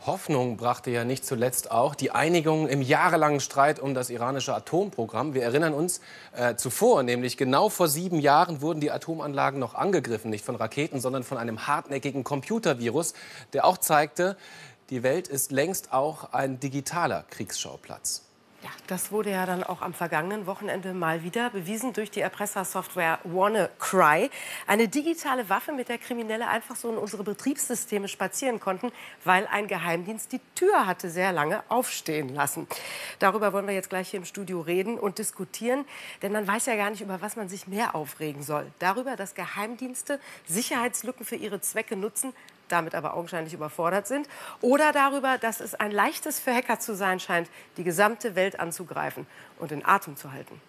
Hoffnung brachte ja nicht zuletzt auch die Einigung im jahrelangen Streit um das iranische Atomprogramm. Wir erinnern uns zuvor, nämlich genau vor 7 Jahren wurden die Atomanlagen noch angegriffen, nicht von Raketen, sondern von einem hartnäckigen Computervirus, der auch zeigte, die Welt ist längst auch ein digitaler Kriegsschauplatz. Ja, das wurde ja dann auch am vergangenen Wochenende mal wieder bewiesen durch die Erpressersoftware WannaCry. Eine digitale Waffe, mit der Kriminelle einfach so in unsere Betriebssysteme spazieren konnten, weil ein Geheimdienst die Tür hatte sehr lange aufstehen lassen. Darüber wollen wir jetzt gleich hier im Studio reden und diskutieren, denn man weiß ja gar nicht, über was man sich mehr aufregen soll. Darüber, dass Geheimdienste Sicherheitslücken für ihre Zwecke nutzen, damit aber augenscheinlich überfordert sind, oder darüber, dass es ein leichtes für Hacker zu sein scheint, die gesamte Welt anzugreifen und in Atem zu halten.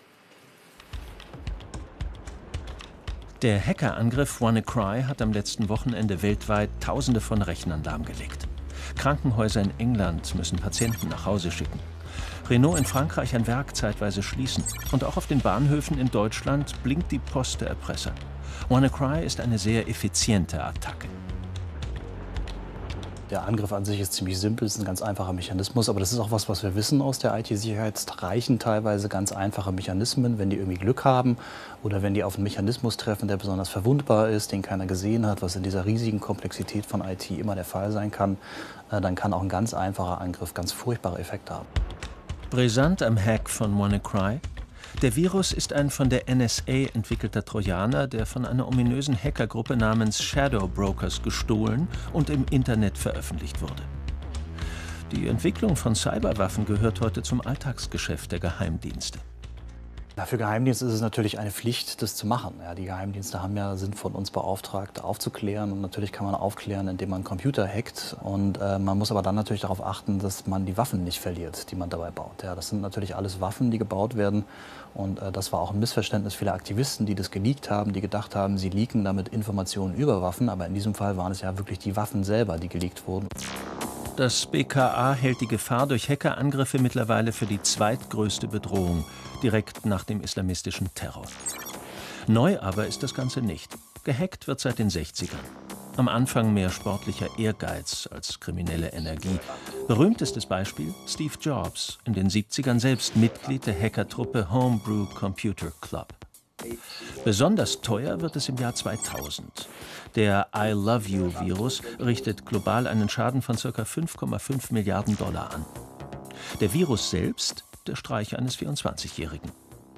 Der Hackerangriff WannaCry hat am letzten Wochenende weltweit Tausende von Rechnern lahmgelegt. Krankenhäuser in England müssen Patienten nach Hause schicken. Renault in Frankreich ein Werk zeitweise schließen. Und auch auf den Bahnhöfen in Deutschland blinkt die Post der Erpresser. WannaCry ist eine sehr effiziente Attacke. Der Angriff an sich ist ziemlich simpel, ist ein ganz einfacher Mechanismus, aber das ist auch was wir wissen aus der IT-Sicherheit. Es reichen teilweise ganz einfache Mechanismen, wenn die irgendwie Glück haben oder wenn die auf einen Mechanismus treffen, der besonders verwundbar ist, den keiner gesehen hat, was in dieser riesigen Komplexität von IT immer der Fall sein kann, dann kann auch ein ganz einfacher Angriff ganz furchtbare Effekte haben. Brisant am Hack von WannaCry: Der Virus ist ein von der NSA entwickelter Trojaner, der von einer ominösen Hackergruppe namens Shadow Brokers gestohlen und im Internet veröffentlicht wurde. Die Entwicklung von Cyberwaffen gehört heute zum Alltagsgeschäft der Geheimdienste. Für Geheimdienste ist es natürlich eine Pflicht, das zu machen. Ja, die Geheimdienste sind von uns beauftragt, aufzuklären. Und natürlich kann man aufklären, indem man Computer hackt. Und man muss aber dann natürlich darauf achten, dass man die Waffen nicht verliert, die man dabei baut. Ja, das sind natürlich alles Waffen, die gebaut werden. Und das war auch ein Missverständnis vieler Aktivisten, die das geleakt haben, die gedacht haben, sie leaken damit Informationen über Waffen. Aber in diesem Fall waren es ja wirklich die Waffen selber, die geleakt wurden. Das BKA hält die Gefahr durch Hackerangriffe mittlerweile für die zweitgrößte Bedrohung, direkt nach dem islamistischen Terror. Neu aber ist das Ganze nicht. Gehackt wird seit den 60ern. Am Anfang mehr sportlicher Ehrgeiz als kriminelle Energie. Berühmtestes Beispiel: Steve Jobs, in den 70ern selbst Mitglied der Hackertruppe Homebrew Computer Club. Besonders teuer wird es im Jahr 2000. Der I Love You-Virus richtet global einen Schaden von ca. 5,5 Milliarden $ an. Der Virus selbst der Streich eines 24-Jährigen.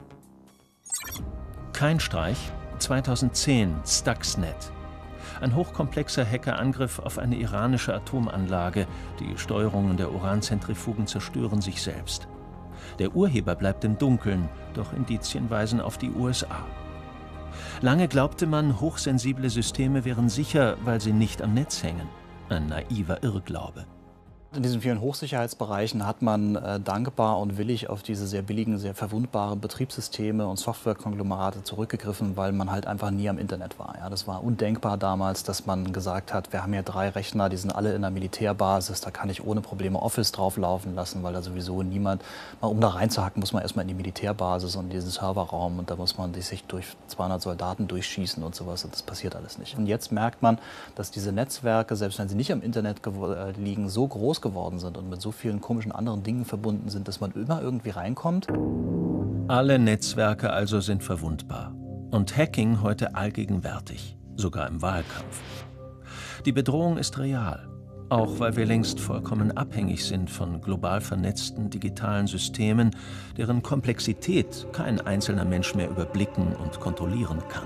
Kein Streich, 2010 Stuxnet. Ein hochkomplexer Hackerangriff auf eine iranische Atomanlage. Die Steuerungen der Uranzentrifugen zerstören sich selbst. Der Urheber bleibt im Dunkeln, doch Indizien weisen auf die USA. Lange glaubte man, hochsensible Systeme wären sicher, weil sie nicht am Netz hängen. Ein naiver Irrglaube. In diesen vielen Hochsicherheitsbereichen hat man dankbar und willig auf diese sehr billigen, sehr verwundbaren Betriebssysteme und Softwarekonglomerate zurückgegriffen, weil man halt einfach nie am Internet war. Ja, das war undenkbar damals, dass man gesagt hat, wir haben hier 3 Rechner, die sind alle in der Militärbasis, da kann ich ohne Probleme Office drauf laufen lassen, weil da sowieso niemand, um da reinzuhacken, muss man erstmal in die Militärbasis und in diesen Serverraum und da muss man sich durch 200 Soldaten durchschießen und sowas und das passiert alles nicht. Und jetzt merkt man, dass diese Netzwerke, selbst wenn sie nicht am Internet liegen, so groß geworden sind und mit so vielen komischen anderen Dingen verbunden sind, dass man immer irgendwie reinkommt. Alle Netzwerke also sind verwundbar. Und Hacking heute allgegenwärtig, sogar im Wahlkampf. Die Bedrohung ist real, auch weil wir längst vollkommen abhängig sind von global vernetzten digitalen Systemen, deren Komplexität kein einzelner Mensch mehr überblicken und kontrollieren kann.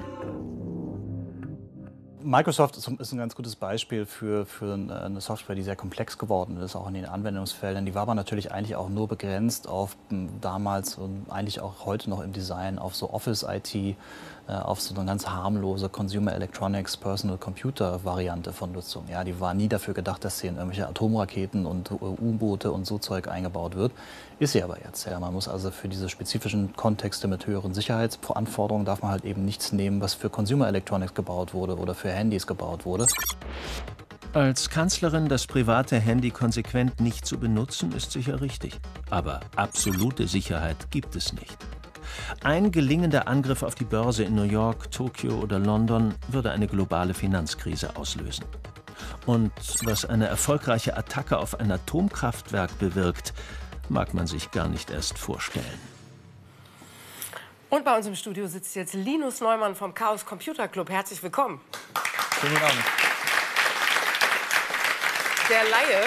Microsoft ist ein ganz gutes Beispiel für eine Software, die sehr komplex geworden ist, auch in den Anwendungsfeldern. Die war aber natürlich eigentlich auch nur begrenzt auf damals und eigentlich auch heute noch im Design auf so Office-IT, auf so eine ganz harmlose Consumer Electronics Personal Computer Variante von Nutzung. Ja, die war nie dafür gedacht, dass sie in irgendwelche Atomraketen und U-Boote und so Zeug eingebaut wird. Ist sie aber jetzt. Ja, man muss also für diese spezifischen Kontexte mit höheren Sicherheitsanforderungen darf man halt eben nichts nehmen, was für Consumer Electronics gebaut wurde oder für Handys gebaut wurde. Als Kanzlerin das private Handy konsequent nicht zu benutzen, ist sicher richtig. Aber absolute Sicherheit gibt es nicht. Ein gelingender Angriff auf die Börse in New York, Tokio oder London würde eine globale Finanzkrise auslösen. Und was eine erfolgreiche Attacke auf ein Atomkraftwerk bewirkt, mag man sich gar nicht erst vorstellen. Und bei uns im Studio sitzt jetzt Linus Neumann vom Chaos Computer Club. Herzlich willkommen. Schönen guten Abend. Der Laie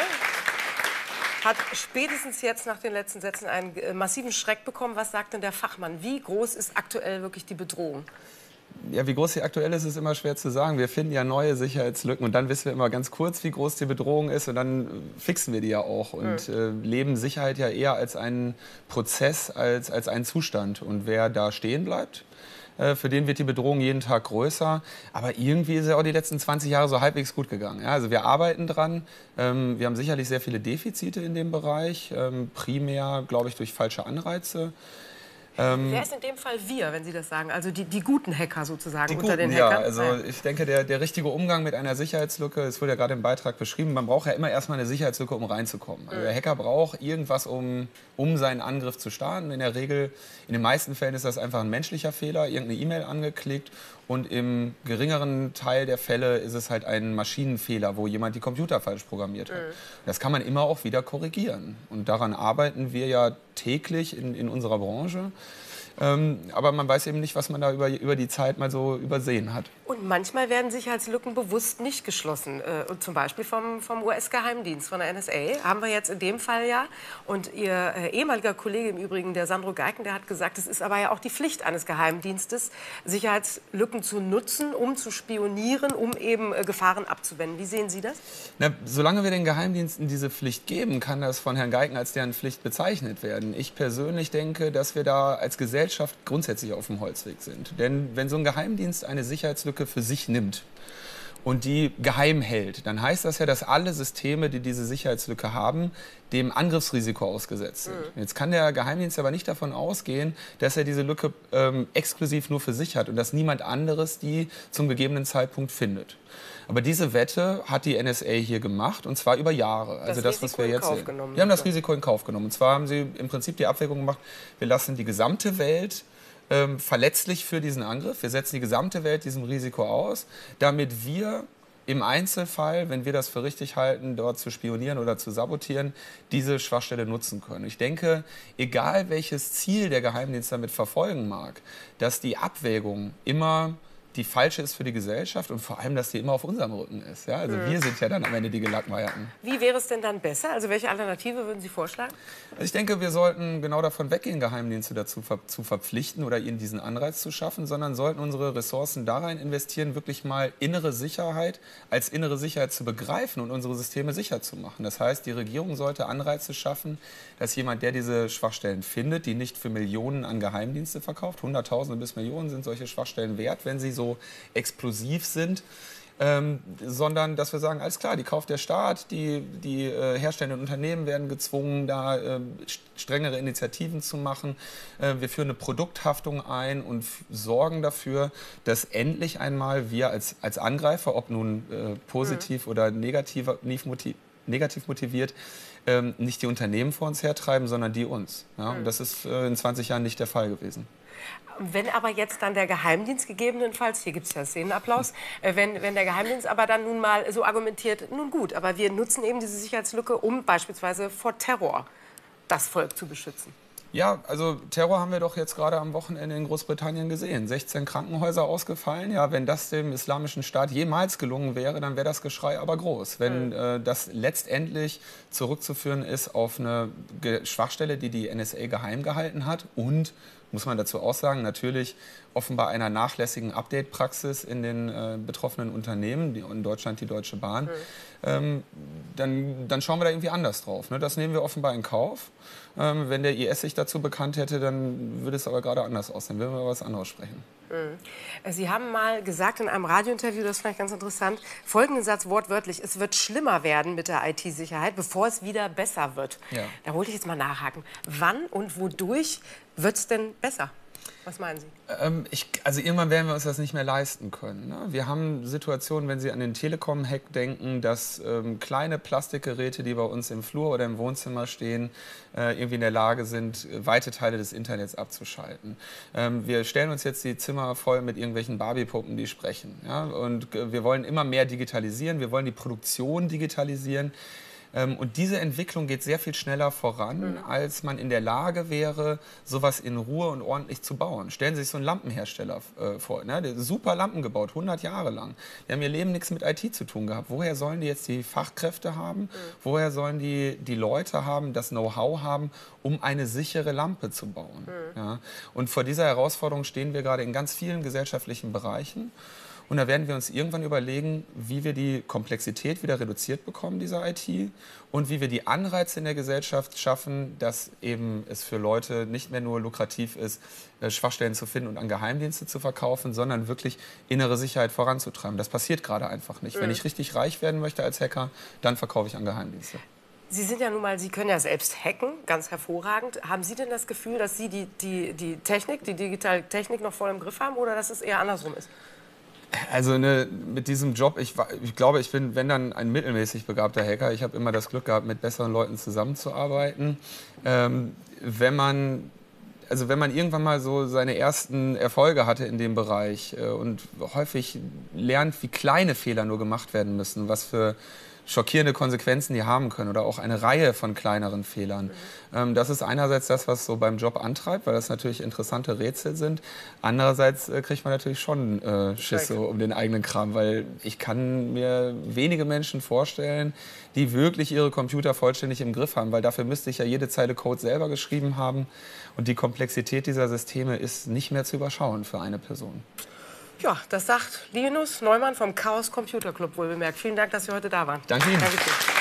hat spätestens jetzt nach den letzten Sätzen einen massiven Schreck bekommen. Was sagt denn der Fachmann? Wie groß ist aktuell wirklich die Bedrohung? Ja, wie groß sie aktuell ist, ist immer schwer zu sagen. Wir finden ja neue Sicherheitslücken und dann wissen wir immer ganz kurz, wie groß die Bedrohung ist und dann fixen wir die ja auch und leben Sicherheit ja eher als einen Prozess, als einen Zustand. Und wer da stehen bleibt, für den wird die Bedrohung jeden Tag größer. Aber irgendwie ist ja auch die letzten 20 Jahre so halbwegs gut gegangen. Ja, also wir arbeiten dran. Wir haben sicherlich sehr viele Defizite in dem Bereich, primär, glaube ich, durch falsche Anreize. Wer ist in dem Fall wir, wenn Sie das sagen? Also die guten Hacker sozusagen die unter guten, den Hackern? Ja, also ich denke, der richtige Umgang mit einer Sicherheitslücke, es wurde ja gerade im Beitrag beschrieben, man braucht ja immer erstmal eine Sicherheitslücke, um reinzukommen. Also der Hacker braucht irgendwas, um seinen Angriff zu starten. In der Regel, in den meisten Fällen ist das einfach ein menschlicher Fehler, irgendeine E-Mail angeklickt. Und im geringeren Teil der Fälle ist es halt ein Maschinenfehler, wo jemand die Computer falsch programmiert hat. Das kann man immer auch wieder korrigieren. Und daran arbeiten wir ja täglich in unserer Branche. Aber man weiß eben nicht, was man da über die Zeit mal so übersehen hat. Und manchmal werden Sicherheitslücken bewusst nicht geschlossen. Zum Beispiel vom US-Geheimdienst, von der NSA. Haben wir jetzt in dem Fall ja. Und Ihr ehemaliger Kollege im Übrigen, der Sandro Geiken, der hat gesagt, es ist aber ja auch die Pflicht eines Geheimdienstes, Sicherheitslücken zu nutzen, um zu spionieren, um eben Gefahren abzuwenden. Wie sehen Sie das? Na, solange wir den Geheimdiensten diese Pflicht geben, kann das von Herrn Geiken als deren Pflicht bezeichnet werden. Ich persönlich denke, dass wir da als Gesellschaft grundsätzlich auf dem Holzweg sind. Denn wenn so ein Geheimdienst eine Sicherheitslücke für sich nimmt und die geheim hält, dann heißt das ja, dass alle Systeme, die diese Sicherheitslücke haben, dem Angriffsrisiko ausgesetzt sind. Jetzt kann der Geheimdienst aber nicht davon ausgehen, dass er diese Lücke exklusiv nur für sich hat und dass niemand anderes die zum gegebenen Zeitpunkt findet. Aber diese Wette hat die NSA hier gemacht, und zwar über Jahre. Also das, was wir jetzt sehen. Wir haben das Risiko in Kauf genommen. Und zwar haben sie im Prinzip die Abwägung gemacht, wir lassen die gesamte Welt verletzlich für diesen Angriff. Wir setzen die gesamte Welt diesem Risiko aus, damit wir im Einzelfall, wenn wir das für richtig halten, dort zu spionieren oder zu sabotieren, diese Schwachstelle nutzen können. Ich denke, egal welches Ziel der Geheimdienst damit verfolgen mag, dass die Abwägung immer die falsche ist für die Gesellschaft und vor allem, dass die immer auf unserem Rücken ist. Ja? Also wir sind ja dann am Ende die Gelackmeierten. Wie wäre es denn dann besser? Also welche Alternative würden Sie vorschlagen? Also ich denke, wir sollten genau davon weggehen, Geheimdienste dazu zu verpflichten oder ihnen diesen Anreiz zu schaffen, sondern sollten unsere Ressourcen da rein investieren, wirklich mal innere Sicherheit als innere Sicherheit zu begreifen und unsere Systeme sicher zu machen. Das heißt, die Regierung sollte Anreize schaffen, dass jemand, der diese Schwachstellen findet, die nicht für Millionen an Geheimdienste verkauft, Hunderttausende bis Millionen sind solche Schwachstellen wert, wenn sie so explosiv sind, sondern dass wir sagen, alles klar, die kauft der Staat, die herstellenden Unternehmen werden gezwungen, da strengere Initiativen zu machen. Wir führen eine Produkthaftung ein und sorgen dafür, dass endlich einmal wir als Angreifer, ob nun positiv oder negativ motiviert, nicht die Unternehmen vor uns hertreiben, sondern die uns. Ja? Und das ist in 20 Jahren nicht der Fall gewesen. Wenn aber jetzt dann der Geheimdienst gegebenenfalls, hier gibt es ja Szenenapplaus, wenn der Geheimdienst aber dann nun mal so argumentiert, nun gut, aber wir nutzen eben diese Sicherheitslücke, um beispielsweise vor Terror das Volk zu beschützen. Ja, also Terror haben wir doch jetzt gerade am Wochenende in Großbritannien gesehen. 16 Krankenhäuser ausgefallen. Ja, wenn das dem Islamischen Staat jemals gelungen wäre, dann wäre das Geschrei aber groß. Wenn das letztendlich zurückzuführen ist auf eine Schwachstelle, die die NSA geheim gehalten hat und, muss man dazu auch sagen, natürlich offenbar einer nachlässigen Update-Praxis in den betroffenen Unternehmen, in Deutschland die Deutsche Bahn, dann schauen wir da irgendwie anders drauf. Ne? Das nehmen wir offenbar in Kauf. Wenn der IS sich dazu bekannt hätte, dann würde es aber gerade anders aussehen. Würden wir über was anderes sprechen. Sie haben mal gesagt in einem Radiointerview, das fand ich ganz interessant, folgenden Satz wortwörtlich: Es wird schlimmer werden mit der IT-Sicherheit, bevor es wieder besser wird. Ja. Da wollte ich jetzt mal nachhaken. Wann und wodurch wird es denn besser? Was meinen Sie? Also irgendwann werden wir uns das nicht mehr leisten können. Ne? Wir haben Situationen, wenn Sie an den Telekom-Hack denken, dass kleine Plastikgeräte, die bei uns im Flur oder im Wohnzimmer stehen, irgendwie in der Lage sind, weite Teile des Internets abzuschalten. Wir stellen uns jetzt die Zimmer voll mit irgendwelchen Barbie-Puppen, die sprechen. Ja? Und wir wollen immer mehr digitalisieren, wir wollen die Produktion digitalisieren. Und diese Entwicklung geht sehr viel schneller voran, als man in der Lage wäre, sowas in Ruhe und ordentlich zu bauen. Stellen Sie sich so einen Lampenhersteller vor, ne? Der hat super Lampen gebaut, 100 Jahre lang. Die haben ihr Leben nichts mit IT zu tun gehabt. Woher sollen die jetzt die Fachkräfte haben? Woher sollen die Leute haben, das Know-how haben, um eine sichere Lampe zu bauen? Ja? Und vor dieser Herausforderung stehen wir gerade in ganz vielen gesellschaftlichen Bereichen. Und da werden wir uns irgendwann überlegen, wie wir die Komplexität wieder reduziert bekommen, dieser IT, und wie wir die Anreize in der Gesellschaft schaffen, dass eben es für Leute nicht mehr nur lukrativ ist, Schwachstellen zu finden und an Geheimdienste zu verkaufen, sondern wirklich innere Sicherheit voranzutreiben. Das passiert gerade einfach nicht. Wenn ich richtig reich werden möchte als Hacker, dann verkaufe ich an Geheimdienste. Sie sind ja nun mal, Sie können ja selbst hacken, ganz hervorragend. Haben Sie denn das Gefühl, dass Sie die Technik, die digitale Technik noch voll im Griff haben oder dass es eher andersrum ist? Also mit diesem Job, ich glaube, ich bin, wenn dann, ein mittelmäßig begabter Hacker. Ich habe immer das Glück gehabt, mit besseren Leuten zusammenzuarbeiten. Wenn man irgendwann mal so seine ersten Erfolge hatte in dem Bereich und häufig lernt, wie kleine Fehler nur gemacht werden müssen, was für schockierende Konsequenzen die haben können oder auch eine Reihe von kleineren Fehlern. Das ist einerseits das, was so beim Job antreibt, weil das natürlich interessante Rätsel sind. Andererseits kriegt man natürlich schon Schiss so um den eigenen Kram, weil ich kann mir wenige Menschen vorstellen, die wirklich ihre Computer vollständig im Griff haben, weil dafür müsste ich ja jede Zeile Code selber geschrieben haben und die Komplexität dieser Systeme ist nicht mehr zu überschauen für eine Person. Ja, das sagt Linus Neumann vom Chaos Computer Club, wohlbemerkt. Vielen Dank, dass Sie heute da waren. Danke Ihnen. Danke schön.